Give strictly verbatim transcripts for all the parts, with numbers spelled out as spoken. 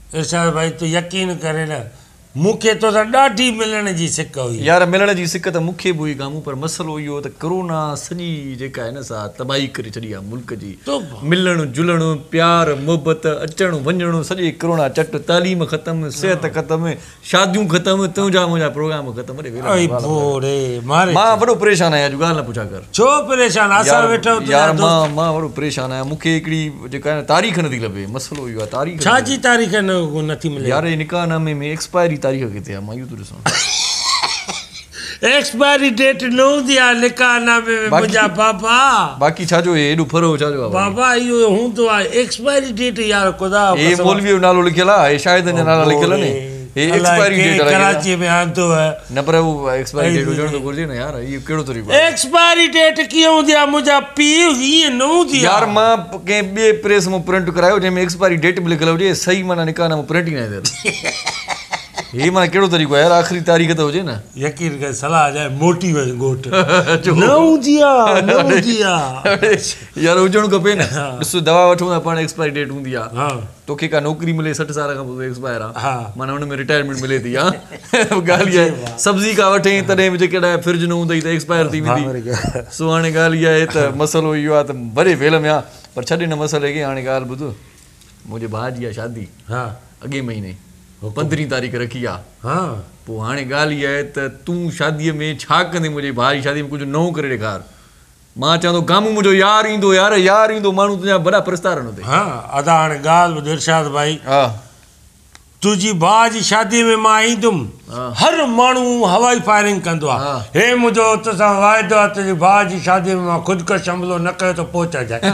इरशाद भाई तू यकीन करे ना मूंखे तो ॾाढी मिलण जी सिक हुई यार मिलण जी सिक त मूंखे बि हुई गामू पर मसइलो इहो त कोरोना सॼी जेका आहे न सा तबाही करे छॾी आहे मुल्क जी मिलण जुलण प्यार मोहबत अचणु वञणु सॼे कोरोना चट तालीम ख़तमु सिहत ख़तमु शादियूं ख़तमु तुंहिंजा मुंहिंजा प्रोग्राम ख़तमु मां वॾो परेशान आहियां अॼु ॻाल्हि न पुछा कर छो परेशान असां वेठो यार मां मां वॾो परेशान आहियां मूंखे हिकिड़ी जेका आहे तारीख़ नथी लभे मसइलो इहो आहे तारीख़ छा जी तारीख़ नथी मिले यार निकाहनामे में एक्सपायरी तारीख़ किथे आहे मां इहो थो ॾिसां एक्सपायरी डेट न हूंदी आहे निकाहनामे में मुंहिंजा बाबा बाक़ी छा जो हेॾो फरो छा जो बाबा इहो हूंदो आहे एक्सपायरी डेट यार ख़ुदा हे मौलवी जो नालो लिखियल आहे हे शायदि अञा नाला लिखियल आहिनि हे एक्सपायरी डेट कराची में आंदो है न पर वो एक्सपायरी डेट हुजण तो घुर्जे न यार ये केड़ो तरीक़ो एक्सपायरी डेट कीअं हूंदी आहे मुंहिंजा पीउ हीअं न हूंदी आहे यार मां कंहिं ॿिए प्रेस में प्रिंट करायो जंहिंमें एक्सपायरी डेट बि लिखियल हुजे सही माना निकाह में प्रिंट ई न थियल ये माना केड़ो तरीक़ो आहे यार आखिरी तारीख़ त हुजे न यकीन कर सलाह जाए मोटी वे गोट न हूंदी आहे न हूंदी आहे यार हुजण खपे न ॾिसो दवा वठूं था पाण एक्सपायरी डेट हूंदी आहे हां तोखे का नौकरी मिले सठ साल खां पोइ एक्सपायर आहे माना हुन में रिटायरमेंट मिले थी हा ॻाल्हि आहे सब्जी का वठे तॾहिं बि जेकॾहिं फ्रिज न हूंदई त एक्सपायर थी वेंदी सो हाणे ॻाल्हि इहा आहे त मसइलो इहो आहे त भरे वेल में आहे पर छॾे न मसइले खे हाणे ॻाल्हि ॿुध मुंहिंजे भाउ जी आहे शादी हा अॻे महीने पंद्रहीं तारीख़ रखी आहे हा पोइ हाणे ॻाल्हि इहा आहे त तूं शादीअ में छा कंदे मुंहिंजे भाउ जी शादी में कुझु नओं करे ॾेखार मां चवंदो गामू मुंहिंजो यार ईंदो यार यार ईंदो माण्हू तुंहिंजा वॾा प्रस्तार आहिनि हुते हा अदा हाणे ॻाल्हि ॿुध इरशाद भाई हा तुंहिंजी भाउ जी शादीअ में मां ईंदुमि हर माण्हू हवाई फायरिंग कंदो आहे हे मुंहिंजो तोसां वाइदो आहे तुंहिंजी भाउ जी शादीअ में मां ख़ुदिकश हमलो न कयो त पोइ चइजांइ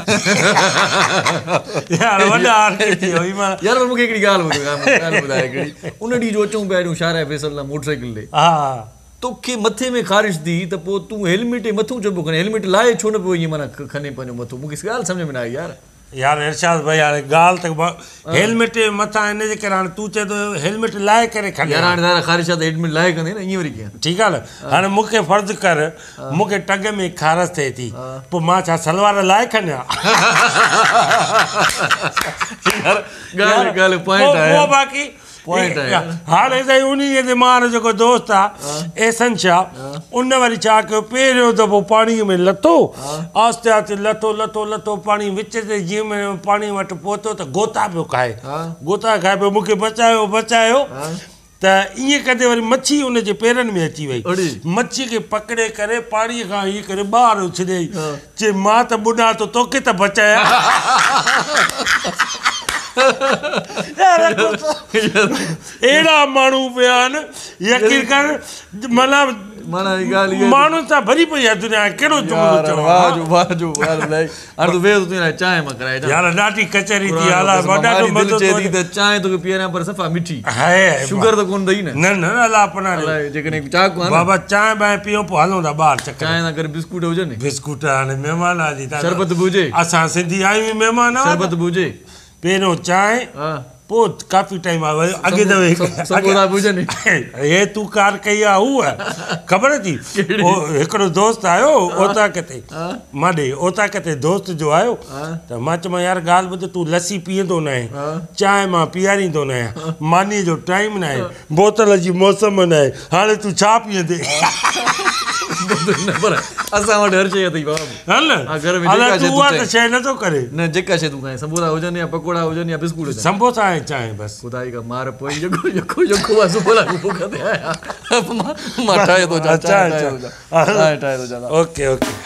यार वॾा यार मूंखे हिकिड़ी ॻाल्हि ॿुधाए हिकिड़ी उन ॾींहुं जो अचूं पिया शारा फैसल लाइ मोटरसाइकिल ते हा तोखे मथे में ख़ारिश थी त पोइ तूं हेलमेट मथां छो पियो खणे हेलमेट लाहे छो न पियो ईअं माना खणे पंहिंजो मथो मूंखे ॻाल्हि सम्झ में न आई यार यार इरशाद भाई हाणे ॻाल्हि त हेलमेट मथां हिन जे करे हाणे तूं चए थो हेलमेट लाहे करे खणे यार हाणे दादा ख़ारिश आहे त हेलमेट लाहे कंदे न ईअं वरी कीअं ठीकु आहे न हाणे मूंखे फ़र्ज़ु कर मूंखे टंग में ख़ारिश थिए थी पोइ मां छा सलवार लाहे खणियां बाक़ी हाणे साईं उन जे मां जेको दोस्त आहे एहसन शाह उन वरी छा कयो पहिरियों दफ़ो पाणीअ में लथो आस्ते आस्ते लथो लथो लथो पाणी विच ते जीअं में पाणी वटि पहुतो त गोता पियो खाए गोता खाए पियो मूंखे बचायो बचायो त ईअं कंदे वरी मच्छी उनजे पेरनि में अची वई मच्छी खे पकड़े करे पाणीअ खां ईअं करे ॿाहिरि उछलियई चई मां त ॿुॾा त तोखे त बचाया अहिड़ा माण्हू पिया आहिनि यकीन कर माना माण्हू सां भरी पई आहे दुनिया कहिड़ो यार ॾाढी कचहरी थी चांहि तोखे पीअण पर सफ़ा मिठी शुगर त कोन अथई न न अलाह अपना जेकॾहिं बाबा चांहि बांहि पीओ पोइ हलूं था ॿाहिरि चकर चांहि सां गॾु बिस्कुट हुजनि बिस्कुट हाणे महिमान आहे शरबत बि हुजे असां सिंधी आहियूं महिमान शरबत बि हुजे पहिरियों चांहि पोइ काफ़ी टाइम आहे अॻे दफ़े हे तूं कार कई आहे उहा ख़बर थी हिकिड़ो दोस्त आयो ओता किथे मां ॾे ओता किथे दोस्त जो आयो त मां चयोमांसि यार ॻाल्हि ॿुध तूं लस्सी पीअंदो न आहे चांहि मां पीआरींदो न आहियां मानीअ जो टाइम न आहे बोतल जी मौसम न आहे हाणे तूं छा पीअंदे असां वटि हर शइ अथई बाबा शइ नथो करे न जेका शइ तूं खाए समोसा हुजनि या पकोड़ा हुजनि या बिस्कुट समोसा ऐं चांहि बसि ख़ुदा जी मार पोइ जेको जेको जेको आहे सुबुह लाइ बुख ते आहियां मां ठाहे थो चांहि ठाहे थो ओके ओके